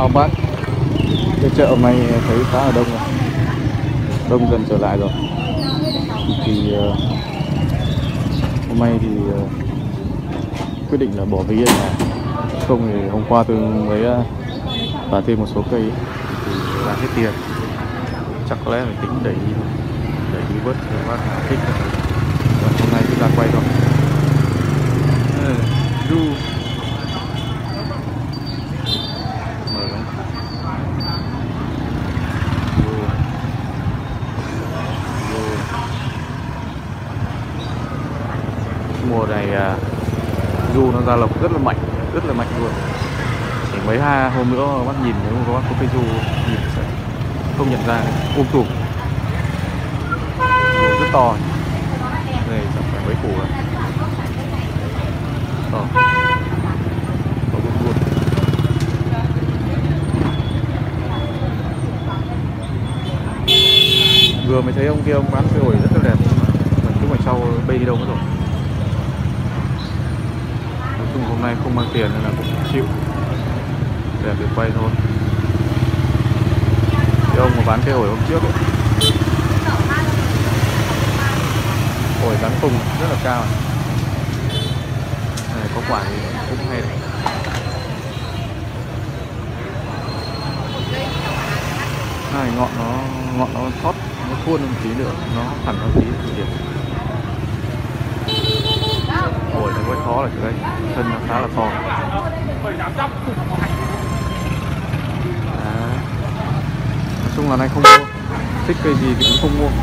Chào bác. Cái chợ hôm nay thấy khá là đông rồi. Đông dần trở lại rồi. Thì hôm nay thì quyết định là bỏ ví ở nhà. Không thì hôm qua tôi mới bán thêm một số cây ấy, thì bán hết tiền. Chắc có lẽ phải tính đẩy đi bớt để bác thích. Và hôm nay chúng ta quay thôi. Du mùa này du nó ra lộc rất là mạnh luôn. Chỉ mấy hôm nữa bác nhìn, nếu mà có bác có cây du nhìn sẽ không nhận ra, tùm rất to này, chẳng phải mấy củ rồi, to luôn. Vừa mới thấy ông kia ông bán cây ổi rất là đẹp, mình cứ ngoài sau bay đi đâu mất rồi. Nói chung hôm nay không mang tiền nên là cũng chịu, đẹp để quay thôi. Cái ông mà bán cây ổi hôm trước ấy, ổi rắn phùng rất là cao này, có quả thì cũng hay đấy. Này, ngọn nó thoát, nó khuôn một tí nữa, nó thẳng một tí thì đẹp. Ổi nó quay khó là chỗ đây, thân nó khá là to. Nói chung là này không mua, thích cây gì thì cũng không mua.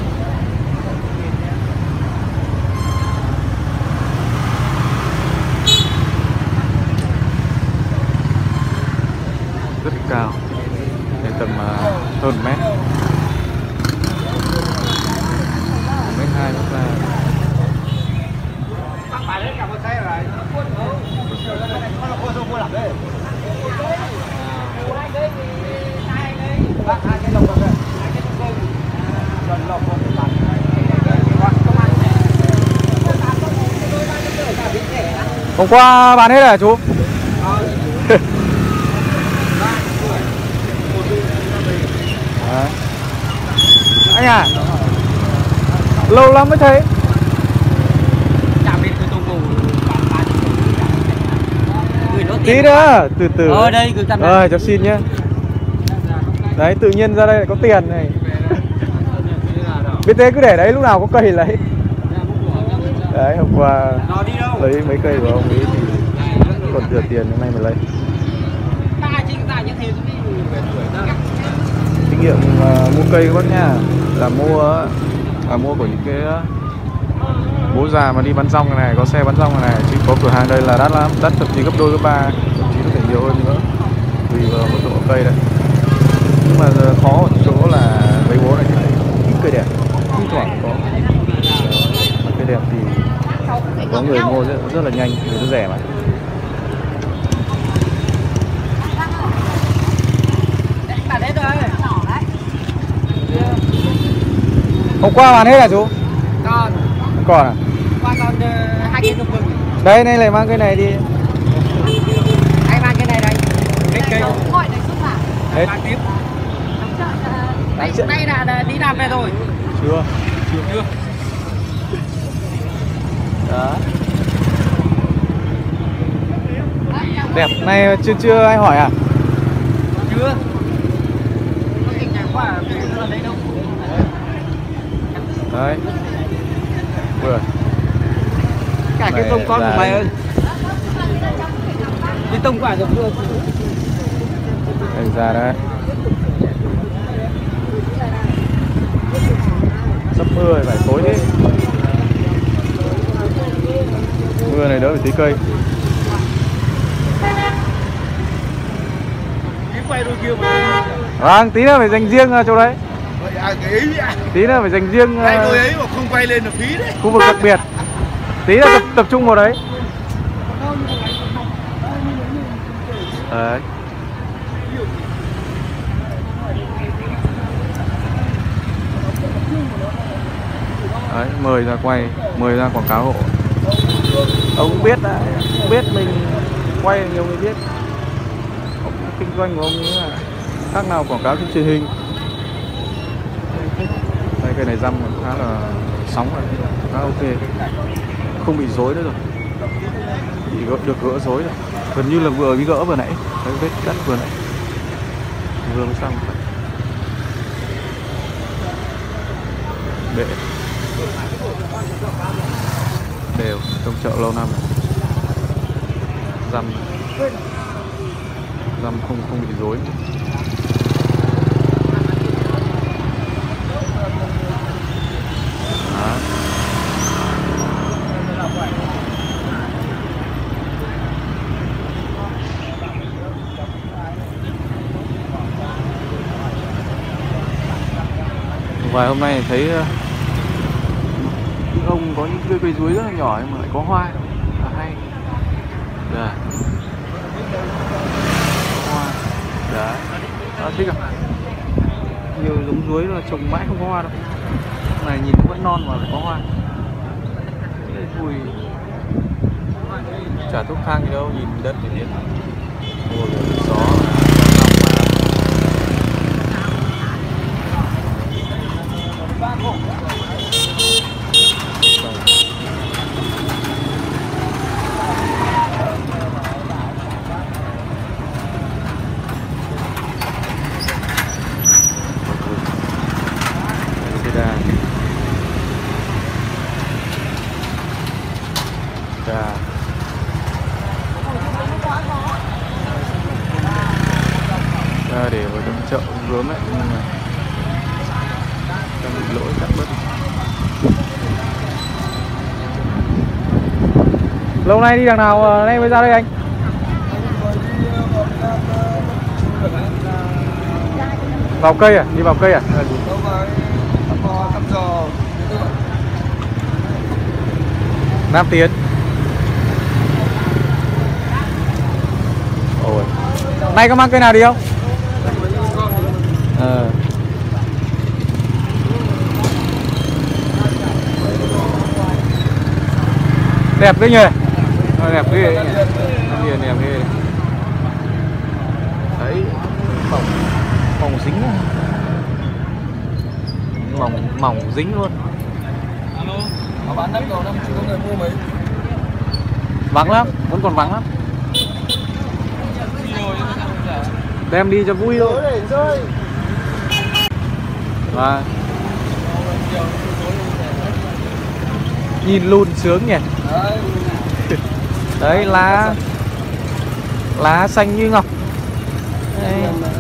Rất cao, đến tầm hơn mét, 1,2 mét ra. Hôm qua bán hết rồi hả chú? Anh à, lâu lắm mới thấy. Tí nữa, từ từ. Đây cứ cháu xin nhé. Đấy, tự nhiên ra đây lại có tiền này. Biết thế cứ để đấy, lúc nào có cây lấy. Đấy, hôm qua lấy mấy cây của ông ấy thì còn thừa tiền, hôm nay mà lấy. Kinh nghiệm mua cây các bác nha, là mua của những cái bố già mà đi bán rong này, có xe bán rong này, chứ có cửa hàng đây là đắt lắm, đắt thậm chí gấp đôi gấp ba, thậm chí nó phải nhiều hơn nữa, tùy vào mức độ cây đấy. Nhưng mà khó ở chỗ là mấy bố này thì lại ít cây đẹp, ít thoảng có cây đẹp thì có người mua rất là nhanh vì nó rẻ mà. Hôm qua bán hết à chú? Còn à? Qua còn 2 cây đồng vừng. Đây, này lại mang cái này đi. Anh mang cái này đây. Hết cây. Hết. Mang tiếp. Đây là đi làm về rồi. Chưa. Đó. Đẹp, này chưa ai hỏi à? Chưa. Đấy. Vừa. Cả cái tông con của mày ơi. Cái tông quả được chưa? Đây ra đấy. Sắp mưa rồi, phải tối thế. Mưa này đỡ phải tí cây. Vâng, tí nữa phải dành riêng chỗ đấy. Tí nữa phải dành riêng ấy mà không quay lên được phí đấy. Khu vực đặc biệt. Tí nữa tập trung vào đấy. Đấy. Đấy, mời ra quay, mời ra quảng cáo hộ. Ông cũng biết đấy, biết mình quay nhiều người biết. Ông cũng kinh doanh của ông ấy là khác nào quảng cáo trên truyền hình. Đây cây này răm khá là sóng rồi, khá ok, không bị rối nữa rồi, được gỡ rối rồi, gần như là vừa bị gỡ vừa nãy, cái vết cắt vừa nãy vừa mới xong. Bệ đều trong chợ lâu năm, răm không bị rối. Đó. Vài hôm nay thấy ông có những cây chuối rất là nhỏ nhưng mà lại có hoa, là hay. Đây. Hoa. Đấy. Đó, thích không? Nhiều giống chuối là trồng mãi không có hoa đâu. Này nhìn nó vẫn non mà lại có hoa. Vui. Chả thuốc thang gì đâu, nhìn đất thì biết. Ngồi ở gió. Ra để vào trong chợ gớm ấy, nhưng mà trong bị lỗi cắt bớt. Lâu nay đi đằng nào nay mới ra đây anh? Vào cây à? Đi vào cây à? Nam Tiến. Ôi. Nay có mang cây nào đi không? Đẹp đấy nhỉ? Đẹp ghê đấy nhỉ? Đẹp ghê. Đấy, mỏng dính, mỏng dính luôn. Alo, có bán đất rồi, chưa có người mua mấy. Vắng lắm, vẫn còn vắng lắm. Đem đi cho vui thôi. Và nhìn lùn sướng nhỉ. Đấy, lá xanh như ngọc. Đấy.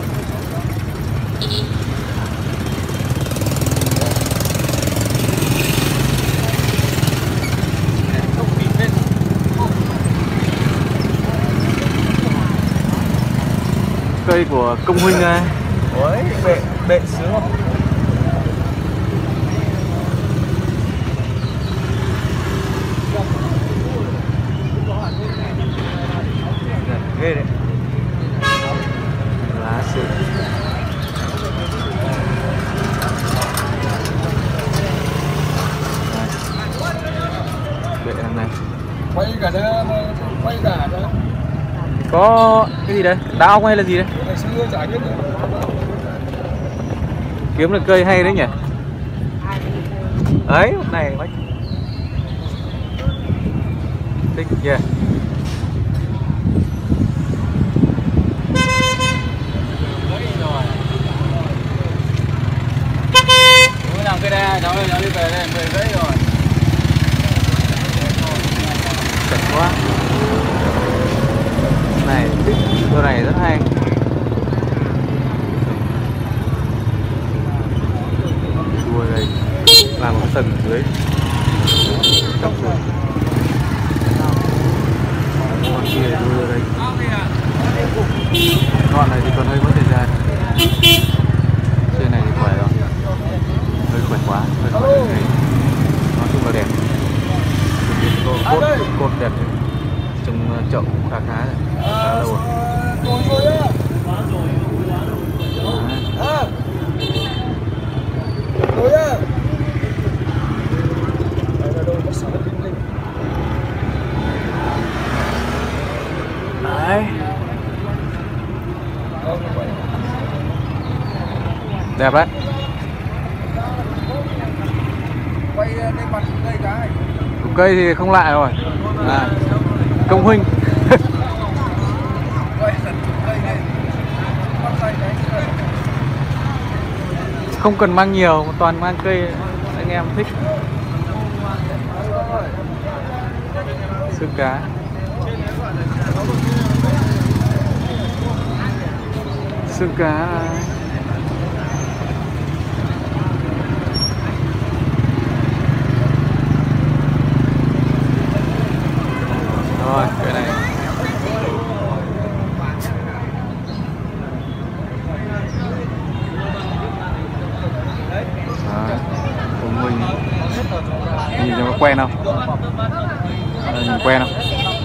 Cây của công huynh này. Ôi, bệ sướng không? Ghê đấy. Lá sướng. Bệ thằng này. Quay cả đó, quay cả đó. Có cái gì đấy? Đá ong hay là gì đấy? Ngày xưa chả biết nữa. Kiếm được cây hay đấy nhỉ? Đấy, này bách. Thích kìa. Làm cái đây, cháu đi về đây, 10 rưỡi rồi. Chật quá. Này, chỗ này rất hay. Đua đây, làm một tầng dưới chóc rồi. Con kia đua đây. Đoạn này thì còn hơi mất thời gian. Trên này thì khỏe rồi, hơi khỏe quá, hơi khỏe này. Nói chung là đẹp. Cốt đẹp đấy. Trong chậu cũng khá rồi, khá lâu rồi. Đấy. Đẹp đấy. Quay lên mặt cây cái. Cây thì không lại rồi. À, công huynh. Quay giật cây này. Bắt tay cái. Không cần mang nhiều, toàn mang cây anh em thích. Xương cá. Xương cá. Rồi, cái này. Đấy, cùng mình nhìn cho nó quen không? Nhìn quen không?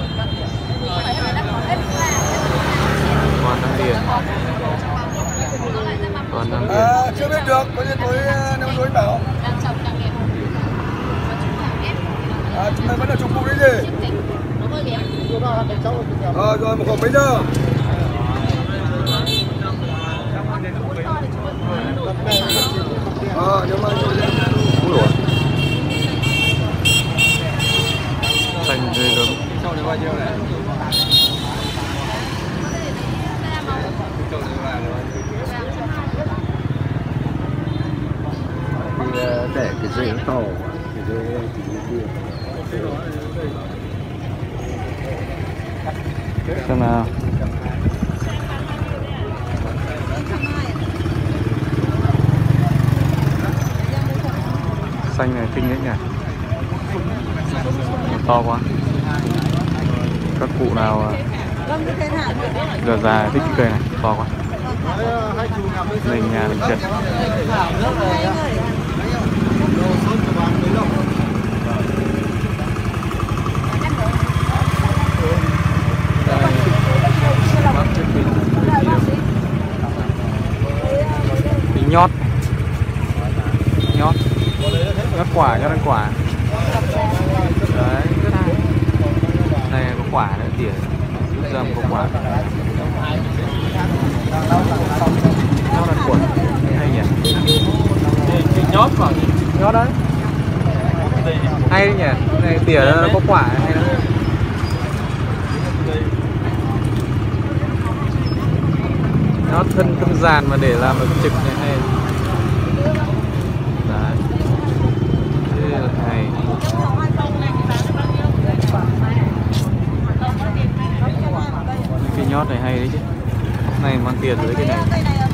Con đang điền. Con đang điền. Chưa biết được, có như tối nếu tối bảo. Chúng ta vẫn là chục cụ đấy gì? Rồi một hộp mấy giờ? Nhưng mà Úi dồi. Xanh ghê gớm. sau này bao nhiêu này? Để cái dây nó to, cái dây chỉ như kia. Xem nào. Xanh này kinh đấy nhỉ. To quá. Các cụ nào già già thích cái cây này, to quá. Mình nhà mình chật. Nhót nhót nhót quả, nhót ăn quả đấy, rất hay. Đây có quả nữa, tỉa dầm có quả, nhót ăn quả hay nhỉ. Nhót vào Nhót đấy hay đấy nhỉ, này tỉa nó có quả hay lắm. Nó thân giàn mà để làm được trực này hay. Đấy. Thế là hay. Cái nhót này hay đấy chứ. Này mang tiền với cái này.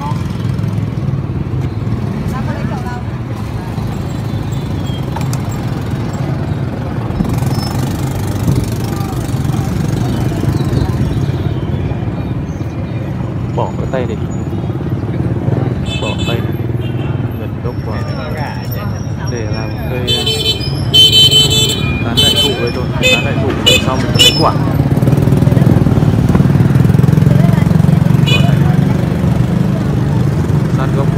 Bỏ cái tay đi, bỏ tay này gần gốc vào để làm cây tán đại thụ đây thôi. Tán đại thụ để sau mình lấy quả. Sát gốc